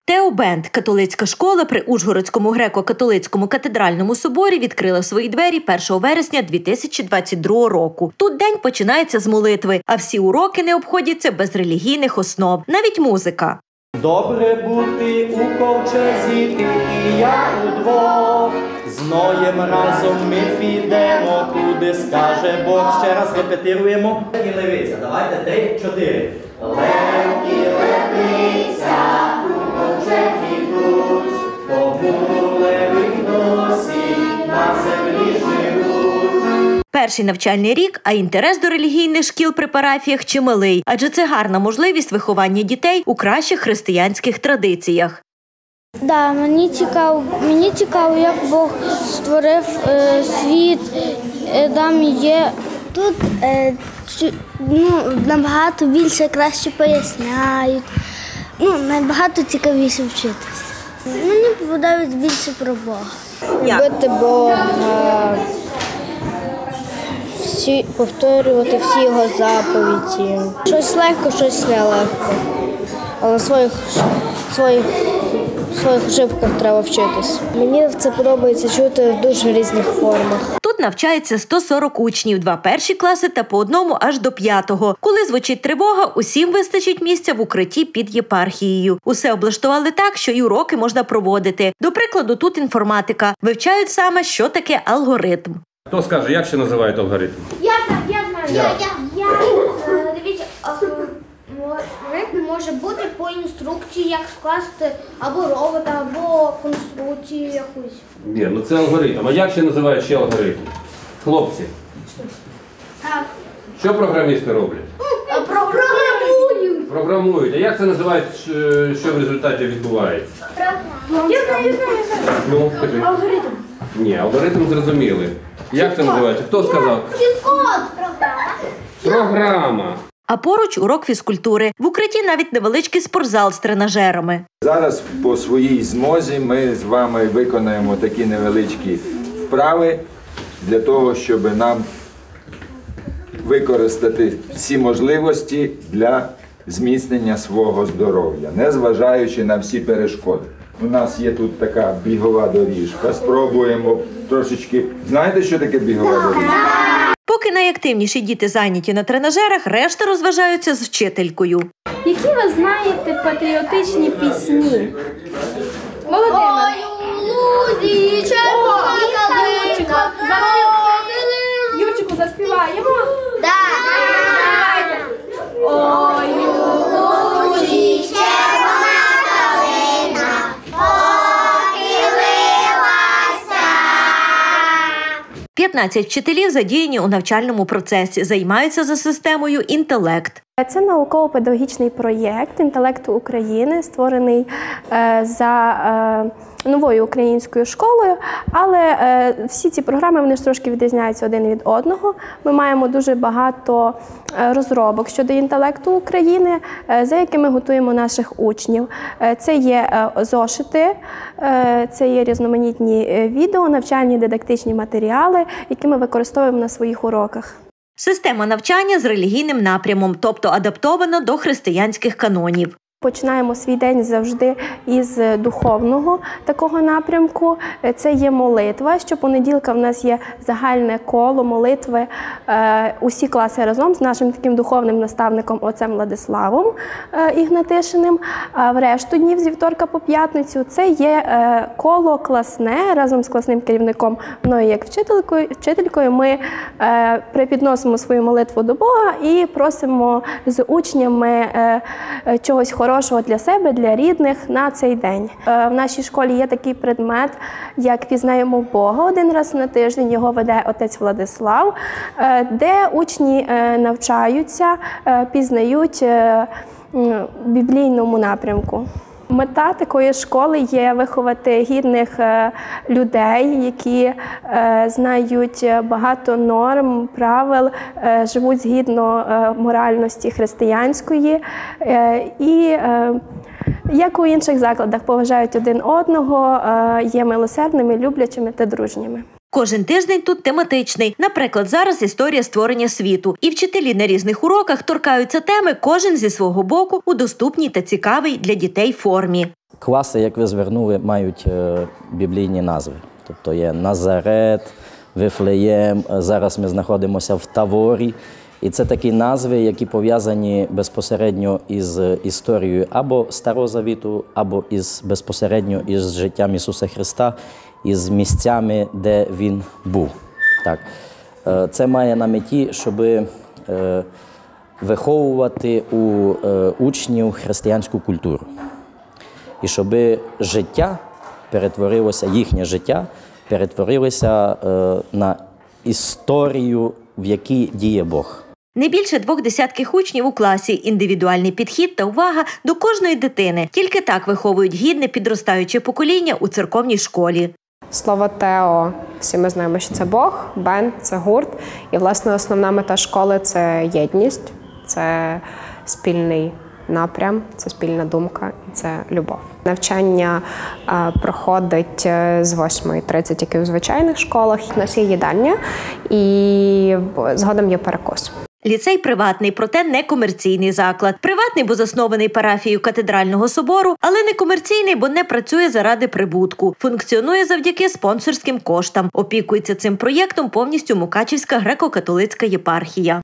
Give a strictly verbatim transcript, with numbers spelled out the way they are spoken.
Теобенд – католицька школа при Ужгородському греко-католицькому катедральному соборі відкрила свої двері першого вересня дві тисячі двадцять другого року. Тут день починається з молитви, а всі уроки не обходяться без релігійних основ, навіть музика. Добре бути у ковчезі, ти і я удвох. З Ноєм разом ми підемо, куди скаже Бог. Ще раз репетируємо. І левиця. Давайте, три, чотири. Лев і левиця у ковчезі тут, тому леви досі на землі живуть. Перший навчальний рік, а інтерес до релігійних шкіл при парафіях чималий, адже це гарна можливість виховання дітей у кращих християнських традиціях. Да, мені цікаво, мені цікаво, як Бог створив е, світ, е, там є. Тут е, чу, ну, набагато більше, краще поясняють, ну, набагато цікавіше вчитися. Мені подобається більше про Бога. Любити Бога, всі, повторювати всі його заповіді. Щось легко, щось нелегко, але своїх, своїх В своїх ошибках треба вчитись. Мені це подобається чути в дуже різних формах. Тут навчається сто сорок учнів, два перші класи та по одному аж до п'ятого. Коли звучить тривога, усім вистачить місця в укритті під єпархією. Усе облаштували так, що й уроки можна проводити. До прикладу, тут інформатика. Вивчають саме, що таке алгоритм. Хто скаже, як ще називають алгоритм? Я знаю, я знаю. Я, я, я, дивіться, алгоритм може бути по інструкції, як скласти або робота, або конструкцію якусь. Ні, ну це алгоритм. А як ще називають ще алгоритм? Хлопці. Так. Що програмісти роблять? Програмують. Програмують. А як це називають, що в результаті відбувається? Я знаю, я знаю, я знаю. Ну, скажи. Алгоритм. Ні, алгоритм зрозуміли. Як це називається? Хто сказав? Код. Програма. Програма. А поруч урок фізкультури. В укритті навіть невеличкий спортзал з тренажерами. Зараз по своїй змозі ми з вами виконаємо такі невеличкі вправи для того, щоб нам використати всі можливості для зміцнення свого здоров'я, незважаючи на всі перешкоди. У нас є тут така бігова доріжка. Спробуємо трошечки. Знаєте, що таке бігова доріжка? Поки найактивніші діти зайняті на тренажерах, решта розважаються з вчителькою. Які ви знаєте патріотичні пісні? Володимир. Ой, у лузі червона калинка. Юрчику, заспіваємо? Так. Ой, у лузі червона калина похилилася. п'ятнадцять вчителів задіяні у навчальному процесі, займаються за системою «Інтелект». це науково-педагогічний проєкт «Інтелект України», створений е, за е, новою українською школою, але е, всі ці програми, вони ж трошки відрізняються один від одного. Ми маємо дуже багато е, розробок щодо інтелекту України, е, за якими готуємо наших учнів. Е, це є е, зошити, е, це є різноманітні е, відео, навчальні дидактичні матеріали, які ми використовуємо на своїх уроках. Система навчання з релігійним напрямом, тобто адаптована до християнських канонів. Починаємо свій день завжди із духовного такого напрямку. Це є молитва. Щопонеділка в нас є загальне коло молитви. Усі класи разом з нашим таким духовним наставником отцем Владиславом Ігнатишиним. А в решту днів з вівторка по п'ятницю це є коло класне разом з класним керівником, мною як вчителькою. Вчителькою ми припідносимо свою молитву до Бога і просимо з учнями чогось хорошого для себе, для рідних на цей день. В нашій школі є такий предмет, як «Пізнаємо Бога» один раз на тиждень. Його веде отець Владислав, де учні навчаються, пізнають біблійному напрямку. Мета такої школи є виховати гідних людей, які знають багато норм, правил, живуть згідно моральності християнської і, як у інших закладах, поважають один одного, є милосердними, люблячими та дружніми. Кожен тиждень тут тематичний. Наприклад, зараз історія створення світу. І вчителі на різних уроках торкаються теми, кожен зі свого боку, у доступній та цікавій для дітей формі. Класи, як ви звернули, мають біблійні назви. Тобто є Назарет, Вифлеєм, зараз ми знаходимося в Таворі. І це такі назви, які пов'язані безпосередньо із історією або Старого Завіту, або із, безпосередньо із життям Ісуса Христа, із місцями, де Він був. Так. Це має на меті, щоб виховувати у учнів християнську культуру. І щоб життя перетворилося, їхнє життя перетворилося на історію, в якій діє Бог. Не більше двох десятків учнів у класі, індивідуальний підхід та увага до кожної дитини. Тільки так виховують гідне підростаюче покоління у церковній школі. Слово «тео» – всі ми знаємо, що це Бог, «бен» – це гурт. І, власне, основна мета школи – це єдність, це спільний напрям, це спільна думка і це любов. Навчання а, проходить з восьмої тридцять, як і у звичайних школах. У нас є їдальня і згодом є перекус. Ліцей приватний, проте не комерційний заклад. Приватний, бо заснований парафією катедрального собору, але не комерційний, бо не працює заради прибутку. Функціонує завдяки спонсорським коштам. Опікується цим проєктом повністю Мукачівська греко-католицька єпархія.